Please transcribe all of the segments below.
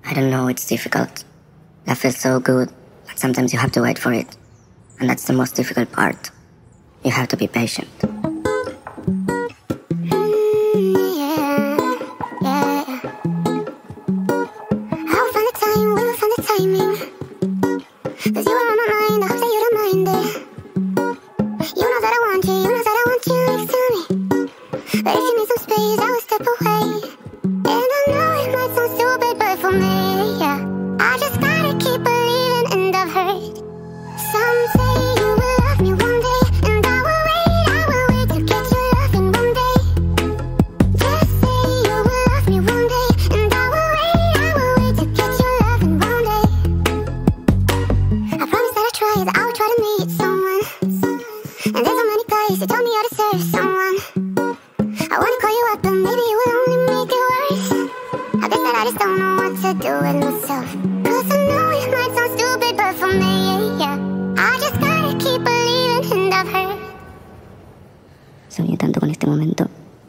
I don't know, it's difficult. That feels so good, but sometimes you have to wait for it. And that's the most difficult part. You have to be patient. Cause you are on my mind, I hope that you don't mind it. You know that I want you, you know that I want you next to me. But if you need some space, I will step away. And I know it might sound stupid, but for me, yeah, I just gotta keep believing, and I've heard someday you will love me one day, and I will wait to get your loving one day. Just say you will love me one day, and I will wait to get your loving one day. I promise that I will try to meet someone. And there's so many places, you told me I deserve someone. I wanna call you up, but maybe it will only make it worse. I guess that I just don't know what to do with myself. Cause I know it might sound stupid, but for me, yeah, I just gotta keep believing, and I've heard. Soñé tanto con este momento.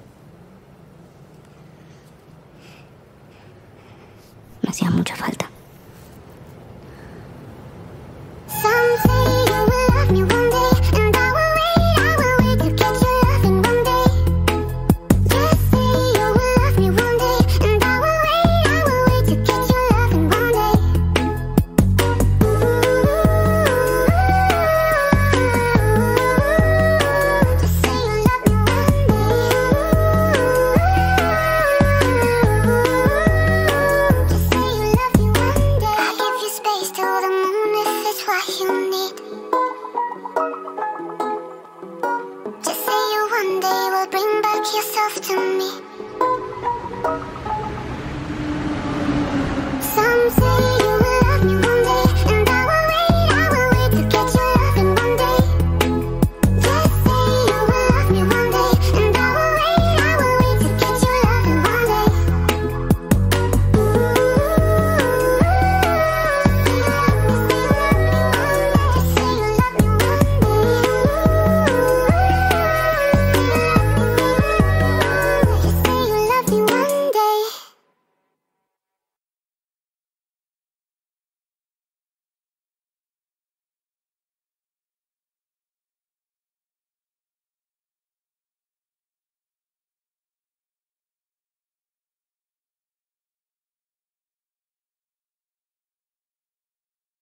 Me hacía mucha falta. Someday you will love me one day, and I will wait to get your loving one day. Just say you will love me one day, and I will wait to get your loving one day. Just say you love me one day. Just say you love me one day. I'll give you space till the moon if it's what you need. Just say you one day will bring back yourself to me.